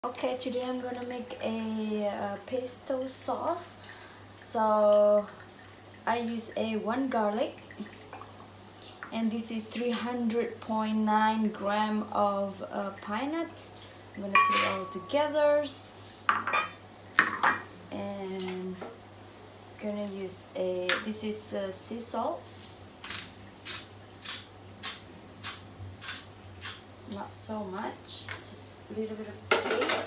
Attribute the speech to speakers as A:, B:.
A: Okay, today I'm gonna make a pesto sauce. So I use a 1 garlic, and this is 300.9 gram of pine nuts. I'm gonna put it all together, and gonna use this is sea salt, not so much, just a little bit of taste.